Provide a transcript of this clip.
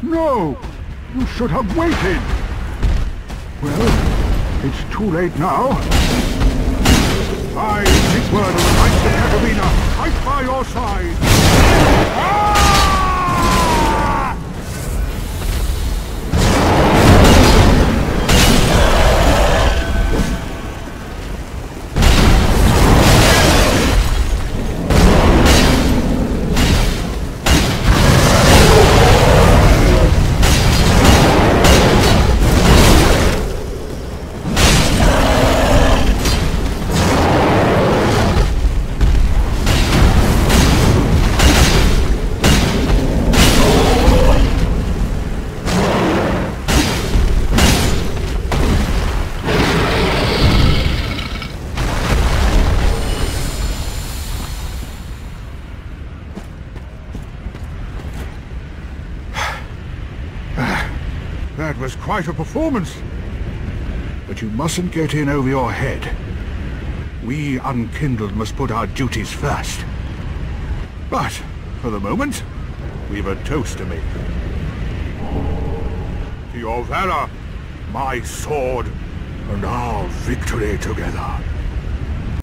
No! You should have waited! Well, it's too late now. I, Siegward of the Knights of Catarina, fight by your side! Ah! That was quite a performance. But you mustn't get in over your head. We Unkindled must put our duties first. But, for the moment, we've a toast to make. To your valor, my sword, and our victory together.